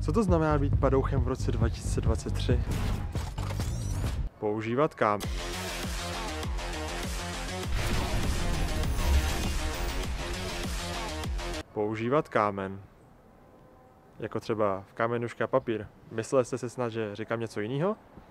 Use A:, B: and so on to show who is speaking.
A: Co to znamená být padouchem v roce 2023? Používat kámen. Používat kámen. Jako třeba v kámenuška papír. Mysleli jste si snad, že říkám něco jiného?